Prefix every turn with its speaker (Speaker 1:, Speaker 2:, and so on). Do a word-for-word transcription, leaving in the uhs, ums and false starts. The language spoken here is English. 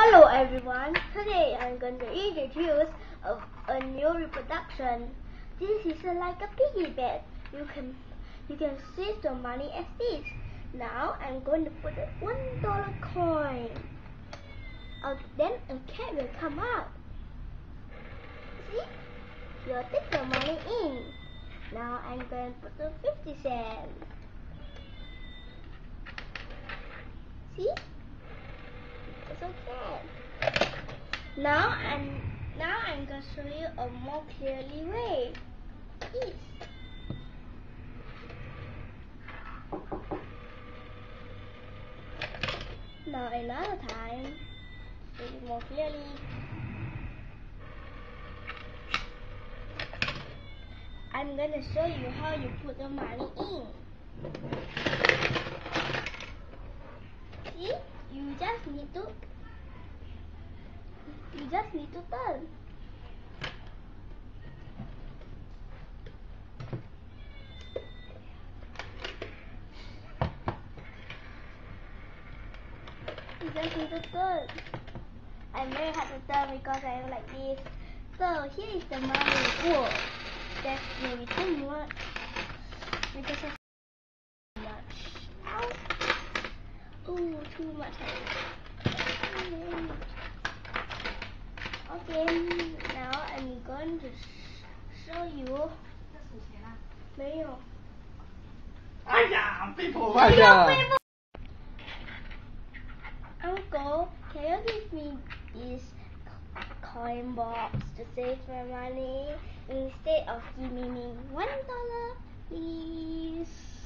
Speaker 1: Hello everyone, today I'm going to introduce a, a new reproduction. This is a, like a piggy bank. You can you can see the money as this. Now I'm going to put a one dollar coin. Uh, then a cat will come out. See? You take the money in. Now I'm going to put the fifty cents. See? It's okay. Now I'm now I'm gonna show you a more clearly way. This. Now another time, show you more clearly. I'm gonna show you how you put the money in. See? You just need to you just need to turn. You just need to turn. I'm very hard to turn because I am like this. So here is the money. Whoa, that's maybe too much because of too much. Ow. Ooh, too much. Okay, now I'm going to show you. 没有。
Speaker 2: 哎呀，被破坏了。
Speaker 1: Uncle, can you give me this coin box to save my money instead of giving me one dollar, please?